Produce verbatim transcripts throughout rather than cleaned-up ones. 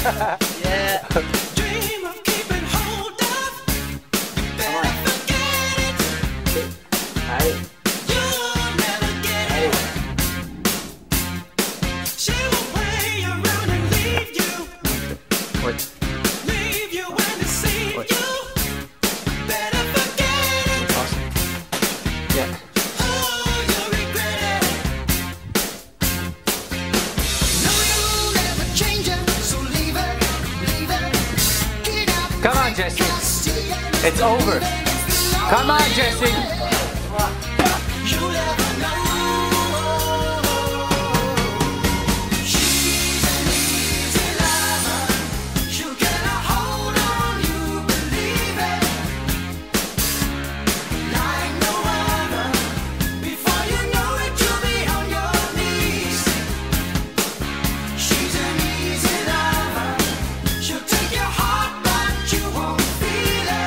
Yeah. Dream of keeping hold of. Better forget it. Alright. You'll never get it. She will play around and leave you. What? Leave you when they see What? you. Better forget it. Awesome. Yeah. Oh, you'll regret it. No, you'll never change it. So leave it, leave it. Get out. Come on, Jesse. It's over. Come on, Jesse. You'll never know. She's an easy lover. She'll get a hold on you, believe it. Like no other. Before you know it, you'll be on your knees. She's an easy lover. She'll take your heart, but you won't feel it.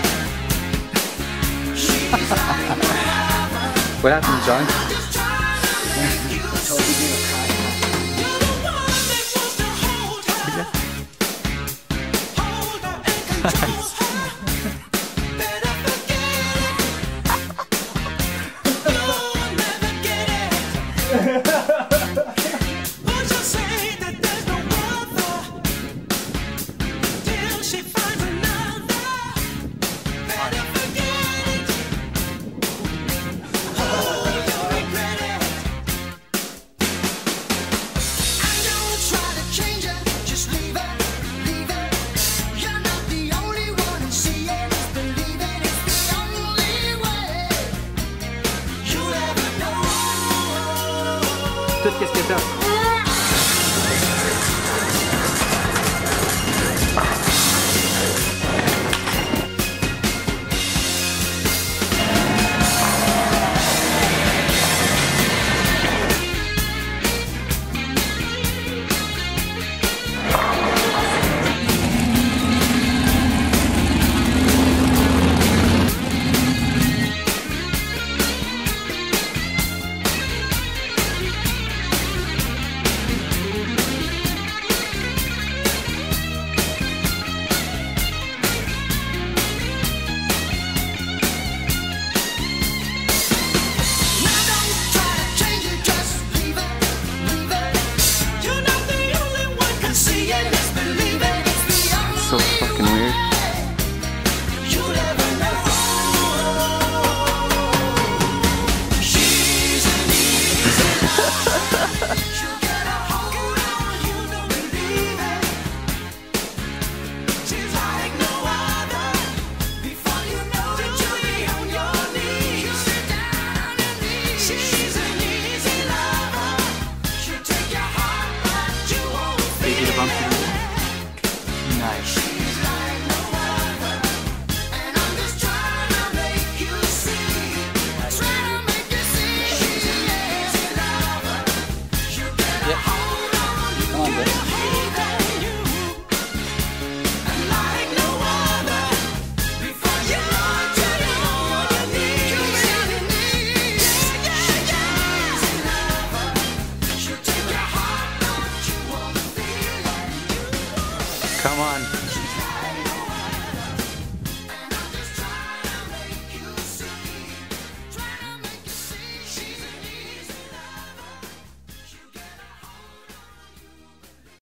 She's like no other. What happened, John? Just trying to make you see. You're the one that wants to hold her. Hold her and control her. Better forget it. You'll never get it. Won't you say that there's no other till she finds another? Better forget it. Oh, you'll regret it. And don't try to change it. Just leave it, leave it. You're not the only one who see it. Believe it, it's the only way you'll ever know. Tout qu'est-ce que t'as? Now don't try to change it, just leave it, leave it. You're not the only one can see it, just believe it. It's the only So fucking weird. way you'll ever know. She's an easy lover. She'll get a hold on you, don't believe it. She's like no other. Before you know it, you'll be on your knees. She's an easy lover. She'll take your heart, but you won't Easy to feel bump it. into. Nice. She's like no other. And I'm just trying to make you see. Trying to make you see. She's an easy lover. She'll get a Yep. hold on you. Come on, Get a baby. hold on you. And like no other. Before you know it, you'll be on your knees. Yeah, yeah, yeah. She's an easy lover. She'll take your heart, but you won't feel it. Come on.